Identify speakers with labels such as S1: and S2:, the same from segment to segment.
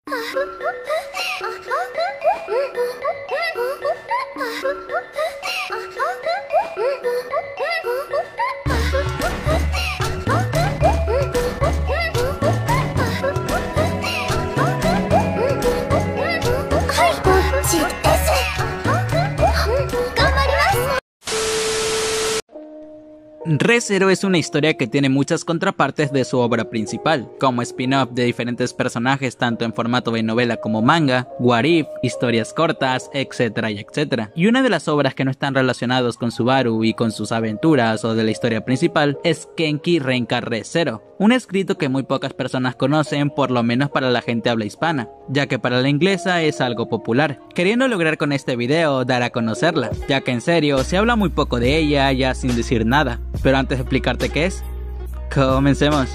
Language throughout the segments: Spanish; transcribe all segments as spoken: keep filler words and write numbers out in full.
S1: Re:Zero es una historia que tiene muchas contrapartes de su obra principal, como spin-off de diferentes personajes tanto en formato de novela como manga, what if, historias cortas, etcétera y etcétera. Y una de las obras que no están relacionados con Subaru y con sus aventuras o de la historia principal es Genki Renka Re:Zero, un escrito que muy pocas personas conocen, por lo menos para la gente habla hispana, ya que para la inglesa es algo popular, queriendo lograr con este video dar a conocerla, ya que en serio se habla muy poco de ella ya sin decir nada. Pero antes de explicarte qué es, comencemos.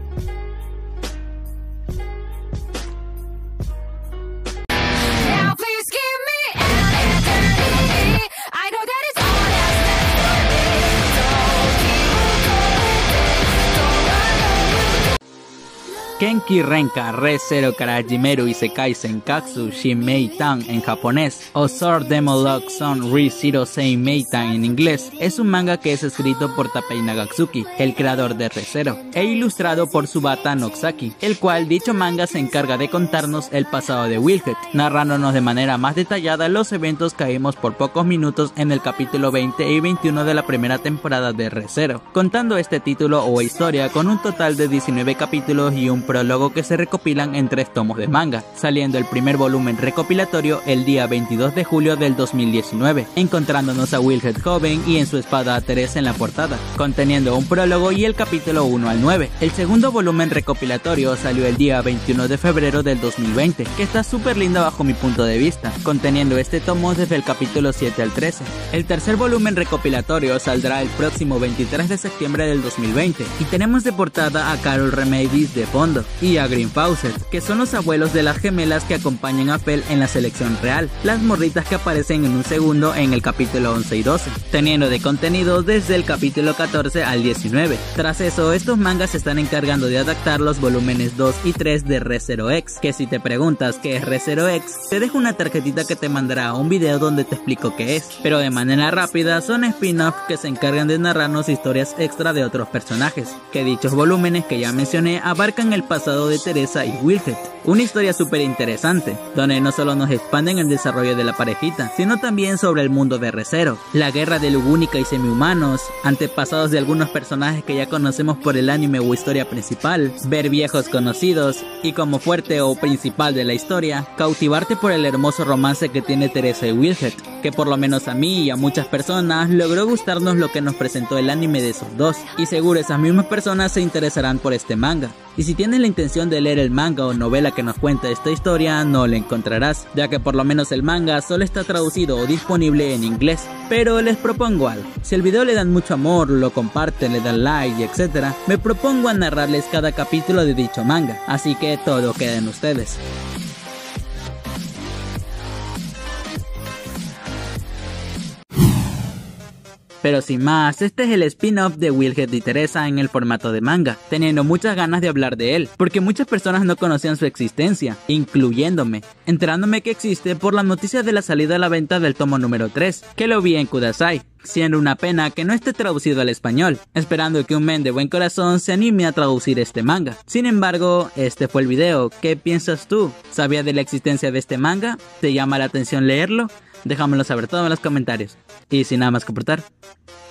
S1: Genki Renka Re:Zero Karajimeru Isekai Senkatsu Shinmei-tan en japonés o Sword Demon Lock Son Re:Zero Seimei-tan en inglés es un manga que es escrito por Takei Nagatsuki, el creador de Re:Zero, e ilustrado por Tsubata Noksaki, el cual dicho manga se encarga de contarnos el pasado de Wilhead, narrándonos de manera más detallada los eventos que vimos por pocos minutos en el capítulo veinte y veintiuno de la primera temporada de Re:Zero, contando este título o historia con un total de diecinueve capítulos y un prólogo que se recopilan en tres tomos de manga, saliendo el primer volumen recopilatorio el día veintidós de julio del dos mil diecinueve, encontrándonos a Wilhead joven y en su espada Teresa en la portada, conteniendo un prólogo y el capítulo uno al nueve. El segundo volumen recopilatorio salió el día veintiuno de febrero del dos mil veinte, que está súper lindo bajo mi punto de vista, conteniendo este tomo desde el capítulo siete al trece. El tercer volumen recopilatorio saldrá el próximo veintitrés de septiembre del dos mil veinte, y tenemos de portada a Carol Remedies de fondo, y a Green Fawcett, que son los abuelos de las gemelas que acompañan a Pel en la selección real, las morritas que aparecen en un segundo en el capítulo once y doce, teniendo de contenido desde el capítulo catorce al diecinueve. Tras eso, estos mangas se están encargando de adaptar los volúmenes dos y tres de Re:Zero X, que si te preguntas qué es Re:Zero X, te dejo una tarjetita que te mandará a un video donde te explico qué es, pero de manera rápida son spin-off que se encargan de narrarnos historias extra de otros personajes, que dichos volúmenes que ya mencioné abarcan el pasado de Teresa y Wilhead, una historia súper interesante, donde no solo nos expanden el desarrollo de la parejita, sino también sobre el mundo de Re:Zero, la guerra de Lugúnica y semihumanos, antepasados de algunos personajes que ya conocemos por el anime o historia principal, ver viejos conocidos, y como fuerte o principal de la historia, cautivarte por el hermoso romance que tiene Teresa y Wilhead, que por lo menos a mí y a muchas personas logró gustarnos lo que nos presentó el anime de esos dos, y seguro esas mismas personas se interesarán por este manga. Y si tienes la intención de leer el manga o novela que nos cuenta esta historia, no la encontrarás, ya que por lo menos el manga solo está traducido o disponible en inglés. Pero les propongo algo: si el video le dan mucho amor, lo comparten, le dan like, etcétera, me propongo a narrarles cada capítulo de dicho manga, así que todo queda en ustedes. Pero sin más, este es el spin-off de Wilhead y Teresa en el formato de manga, teniendo muchas ganas de hablar de él, porque muchas personas no conocían su existencia, incluyéndome, enterándome que existe por las noticias de la salida a la venta del tomo número tres, que lo vi en Kudasai, siendo una pena que no esté traducido al español, esperando que un men de buen corazón se anime a traducir este manga. Sin embargo, este fue el video. ¿Qué piensas tú? ¿Sabías de la existencia de este manga? ¿Te llama la atención leerlo? Déjamelo saber todo en los comentarios. Y sin nada más que aportar,